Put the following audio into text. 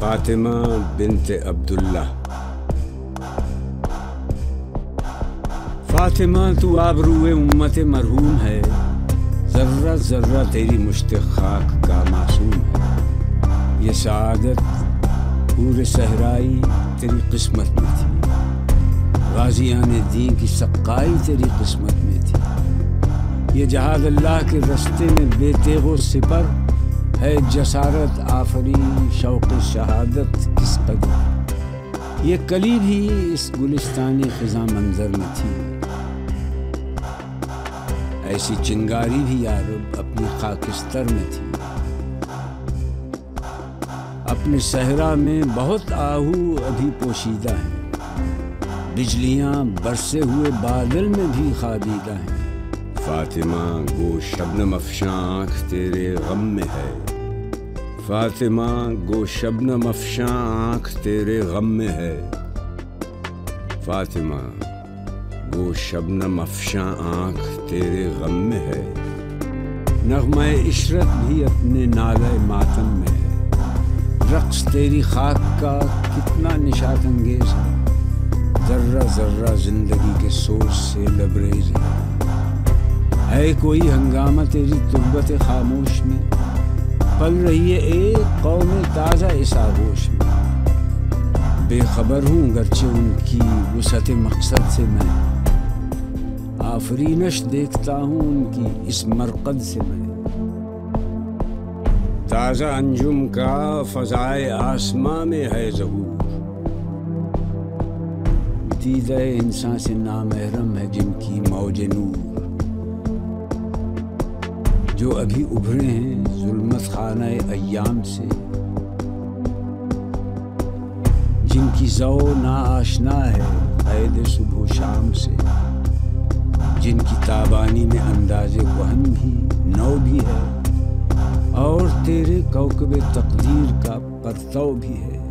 فاطمہ بنت عبداللہ۔ فاطمہ تو آبروئے امت مرحوم ہے، ذرہ ذرہ تیری مشت خاک کا معصوم ہے۔ یہ سعادت پورے صحرائی تیری قسمت میں تھی، غازیان دین کی سقائی تیری قسمت میں تھی۔ یہ جہاد اللہ کے رستے میں بے تیغ و سپر ہے، جسارت آفری شوق شہادت کس قدر۔ یہ کلی بھی اس گلستانی خزاں منظر میں تھی، ایسی چنگاری بھی یارب اپنی خاکستر میں تھی۔ اپنے صحرا میں بہت آہو ابھی پوشیدہ ہیں، بجلیاں برسے ہوئے بادل میں بھی خوابیدہ ہیں۔ فاطمہ گو شبنم افشاں آنکھ تیرے غم میں ہے، فاطمہ گو شبنم افشاں آنکھ تیرے غم میں ہے، فاطمہ گو شبنم افشاں آنکھ تیرے غم میں ہے۔ نغمہ عشرت بھی اپنے نالہ ماتم میں ہے، رقص تیری خاک کا کتنا نشاط انگیز ہے، ذرہ ذرہ زندگی کے سوز سے لبریز ہے کوئی ہنگامہ تیری تربت خاموش میں، پل رہی ہے ایک قوم تازہ اس آغوش میں۔ بے خبر ہوں گرچہ ان کی وسعت مقصد سے میں، آفرینش دیکھتا ہوں ان کی اس مرقد سے میں۔ تازہ انجم کا فضائے آسماں میں ہے ظہور، دیدہ انسان سے نامحرم ہے جن کی موج نور، جو ابھی ابھرے ہیں ظلمت خانہ ایام سے، جن کی ذو ناآشنا ہے قید صبح و شام سے، جن کی تابانی میں انداز کہن بھی نو بھی ہے، اور تیرے کوکب تقدیر کا پرتو بھی ہے۔